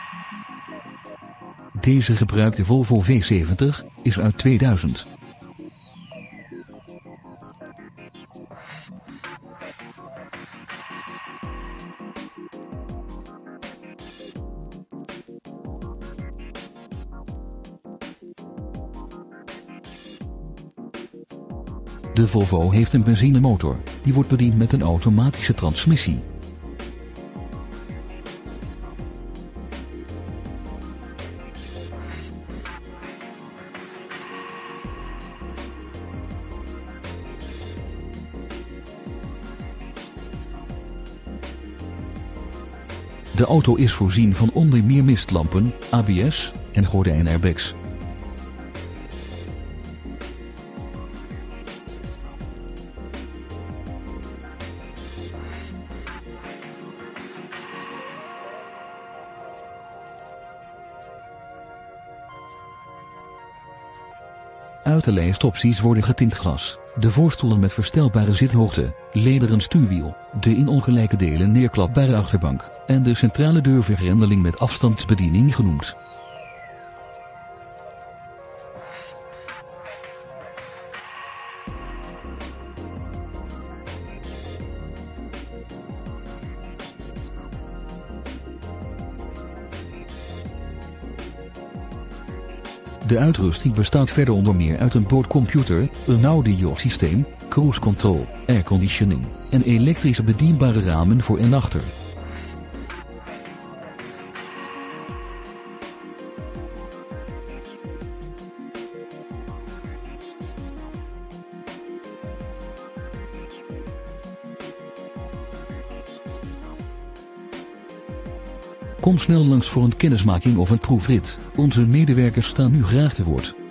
Deze gebruikte Volvo V70 is uit 2000. De Volvo heeft een benzinemotor, die wordt bediend met een automatische transmissie. De auto is voorzien van onder meer mistlampen, ABS en gordijnairbags. Uit de lijstopties worden getint glas, de voorstoelen met verstelbare zithoogte, lederen stuurwiel, de in ongelijke delen neerklapbare achterbank en de centrale deurvergrendeling met afstandsbediening genoemd. De uitrusting bestaat verder onder meer uit een boordcomputer, een audiosysteem, cruise control, airconditioning en elektrische bedienbare ramen voor en achter. Kom snel langs voor een kennismaking of een proefrit. Onze medewerkers staan u graag te woord.